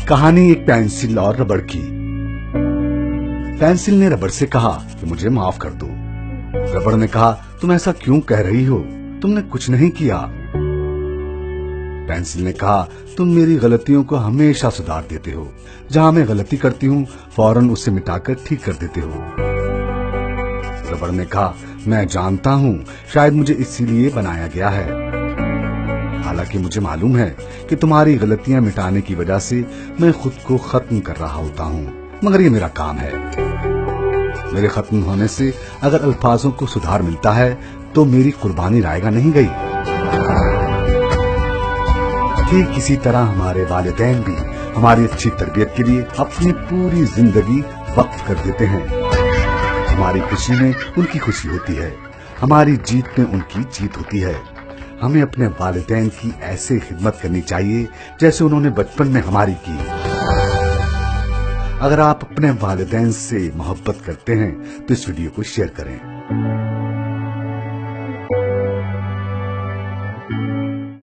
कहानी एक पेंसिल और रबड़ की। पेंसिल ने रबड़ से कहा कि मुझे माफ कर दो। रबड़ ने कहा, तुम ऐसा क्यों कह रही हो, तुमने कुछ नहीं किया। पेंसिल ने कहा, तुम मेरी गलतियों को हमेशा सुधार देते हो। जहां मैं गलती करती हूँ फौरन उसे मिटाकर ठीक कर देते हो। रबड़ ने कहा, मैं जानता हूँ, शायद मुझे इसीलिए बनाया गया है। हालांकि मुझे मालूम है कि तुम्हारी गलतियां मिटाने की वजह से मैं खुद को खत्म कर रहा होता हूँ, मगर ये मेरा काम है। मेरे खत्म होने से अगर अल्फाजों को सुधार मिलता है तो मेरी कुर्बानी रायगा नहीं गई। ठीक इसी तरह हमारे वालिदैन भी हमारी अच्छी तरबियत के लिए अपनी पूरी जिंदगी वक्फ कर देते हैं। हमारी खुशी में उनकी खुशी होती है, हमारी जीत में उनकी जीत होती है। हमें अपने वालिदैन की ऐसे खिदमत करनी चाहिए जैसे उन्होंने बचपन में हमारी की। अगर आप अपने वालिदैन से मोहब्बत करते हैं तो इस वीडियो को शेयर करें।